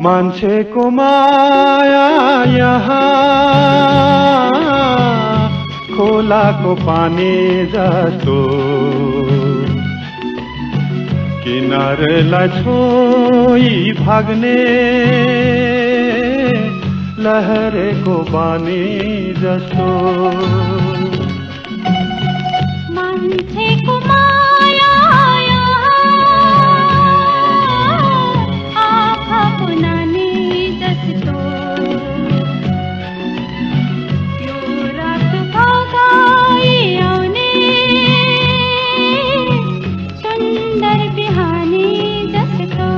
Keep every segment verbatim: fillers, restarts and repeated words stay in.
मान्छेको माया यहाँ खोलाको पानी जस्तो, किनारलाई छोई भाग्ने लहरेको बानी जस्तो। मान्छेको माया आँखाको नानी जस्तो, यो रात भगाई आउने सुन्दर बिहानी जस्तो।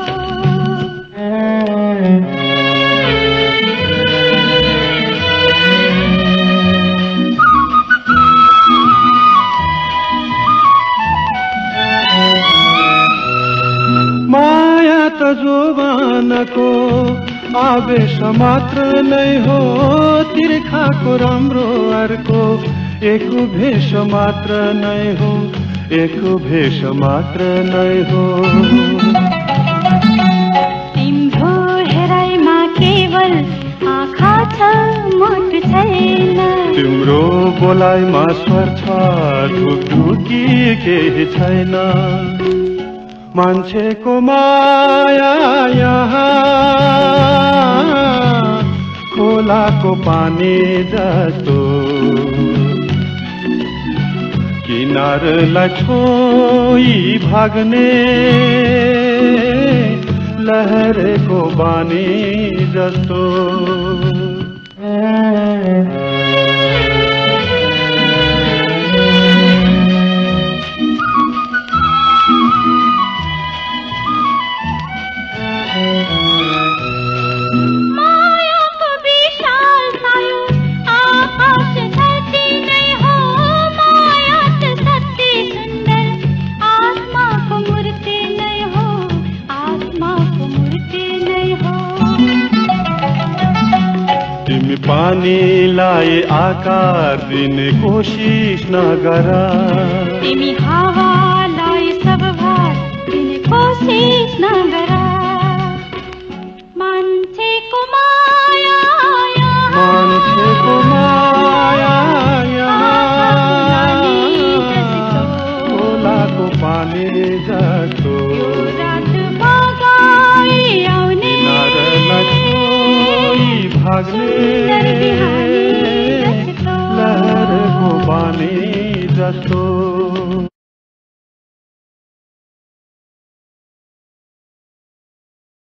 माया त जोवानको आवेश मात्र नै हो, तिर्खाको राम्रो अर्को एक भेष मात्र नै हो, एक भेष मात्र नै हो। तिम्रो हेराइमा केवल आँखा छ मुख छैन, तिम्रो बोलाइमा स्वर छ ढुकढुकी केही छैन। मान्छेको माया यहाँ खोलाको पानी जस्तो, किनारलाई छोई भाग्ने लहरेको बानी जस्तो। मायाको विशालता यो आकाश धरती नै हो, माया त सत्य सुन्दर आत्माको मूर्ति नै हो, आत्माको मूर्ति नै हो। तिमी पानीलाई आकार दिने कोसिस नगर, तिमी हावालाई सब भार दिने कोसिस नगर। मान्छेको माया मान्छेको माया यहाँ खोलाको पानी जस्तो, रात भगाई आउने किनारलाई छोई भाग्ने लहरको बानी जस्तो।